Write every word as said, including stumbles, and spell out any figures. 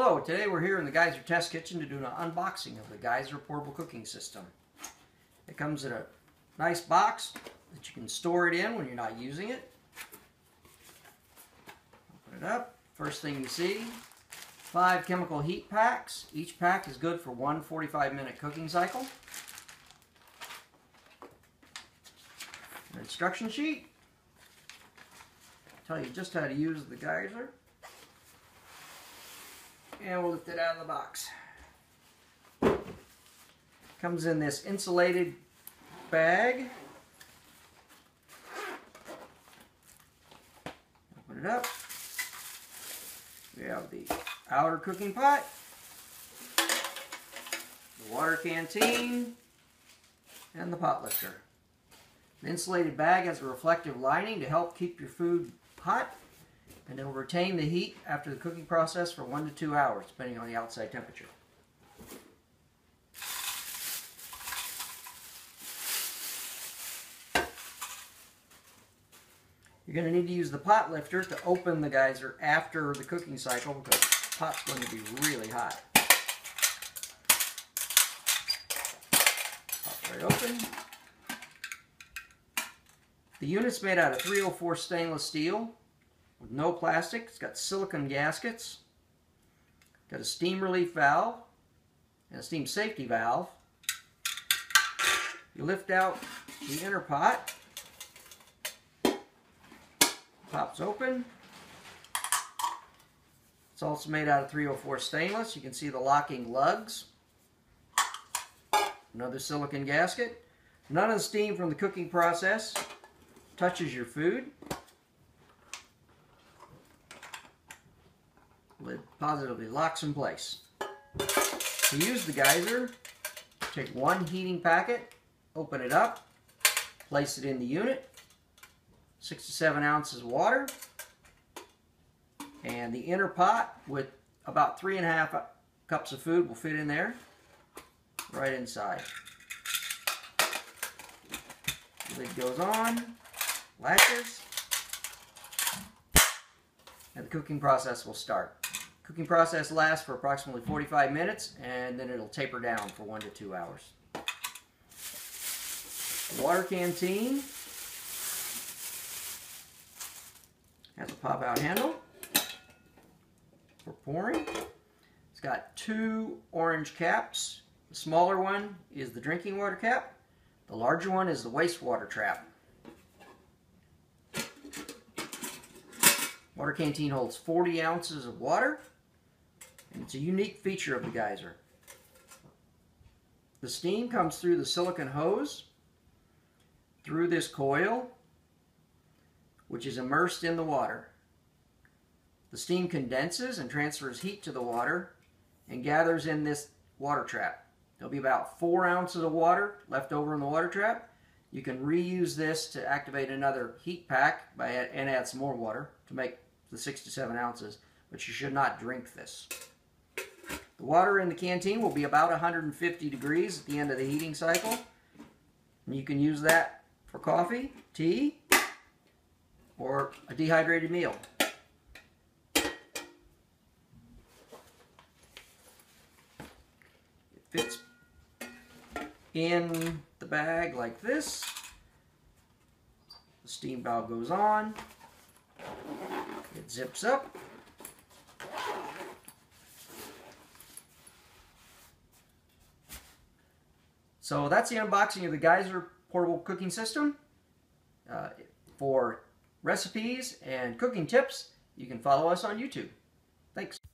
Hello, today we're here in the Geyser Test Kitchen to do an unboxing of the Geyser Portable Cooking System. It comes in a nice box that you can store it in when you're not using it. Open it up. First thing you see, five chemical heat packs. Each pack is good for one forty-five minute cooking cycle. An instruction sheet. Tell you just how to use the geyser. And we'll lift it out of the box. Comes in this insulated bag. Open it up. We have the outer cooking pot, the water canteen, and the pot lifter. The insulated bag has a reflective lining to help keep your food hot, and it will retain the heat after the cooking process for one to two hours, depending on the outside temperature. You're going to need to use the pot lifter to open the geyser after the cooking cycle because the pot's going to be really hot. Pop right open. The unit's made out of three oh four stainless steel with no plastic. It's got silicone gaskets. Got a steam relief valve and a steam safety valve. You lift out the inner pot. Pops open. It's also made out of three oh four stainless. You can see the locking lugs. Another silicone gasket. None of the steam from the cooking process touches your food. Lid positively locks in place. To use the geyser, take one heating packet, open it up, place it in the unit, six to seven ounces of water, and the inner pot with about three and a half cups of food will fit in there, right inside. The lid goes on, latches, and the cooking process will start. Cooking process lasts for approximately forty-five minutes, and then it'll taper down for one to two hours. The water canteen has a pop-out handle for pouring. It's got two orange caps. The smaller one is the drinking water cap. The larger one is the wastewater trap. Water canteen holds forty ounces of water, and it's a unique feature of the geyser. The steam comes through the silicone hose, through this coil, which is immersed in the water. The steam condenses and transfers heat to the water and gathers in this water trap. There'll be about four ounces of water left over in the water trap. You can reuse this to activate another heat pack by add, and add some more water to make the six to seven ounces, but you should not drink this. The water in the canteen will be about one hundred fifty degrees at the end of the heating cycle. And you can use that for coffee, tea, or a dehydrated meal. It fits in the bag like this. The steam valve goes on. It zips up. So that's the unboxing of the Geyser Portable Cooking System. Uh, for recipes and cooking tips, you can follow us on YouTube. Thanks.